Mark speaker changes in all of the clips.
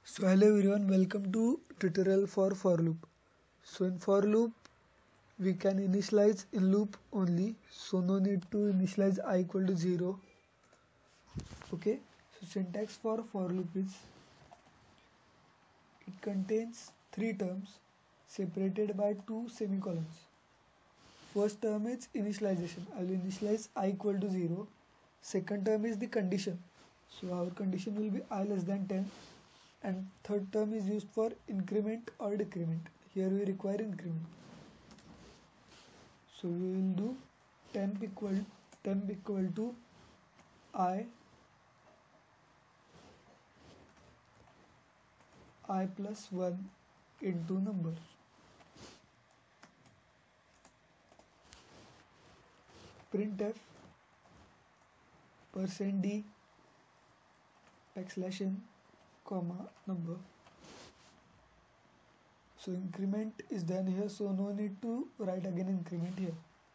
Speaker 1: So hello everyone, welcome to tutorial for loop. So in for loop we can initialize in loop only, so no need to initialize I equal to 0. Okay, so syntax for loop is it contains three terms separated by two semicolons. First term is initialization. I will initialize I equal to 0. Second term is the condition. So our condition will be I less than 10. And third term is used for increment or decrement. Here we require increment. So we will do temp equal to I plus 1 into number. Printf %d \n comma number. So increment is done here, so no need to write again increment here.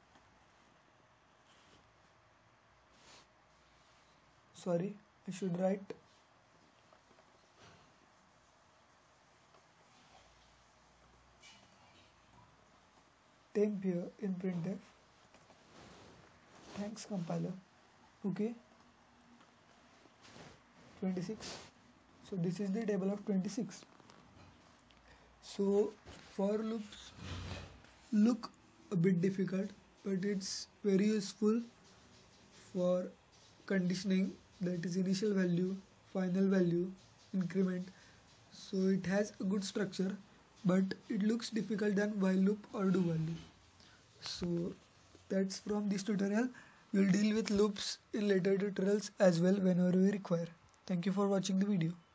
Speaker 1: Sorry, I should write temp here in printf. Thanks compiler. Okay, 26. So this is the table of 26. So for loops look a bit difficult, but it's very useful for conditioning, that is initial value, final value, increment. So it has a good structure, but it looks difficult than while loop or do while loop. So that's from this tutorial. We'll deal with loops in later tutorials as well whenever we require. Thank you for watching the video.